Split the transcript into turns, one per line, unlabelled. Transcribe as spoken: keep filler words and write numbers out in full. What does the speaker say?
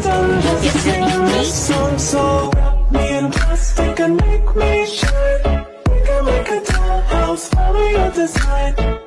done just singing this song. So wrap me in plastic and make me shine. We can make a dollhouse, follow your design.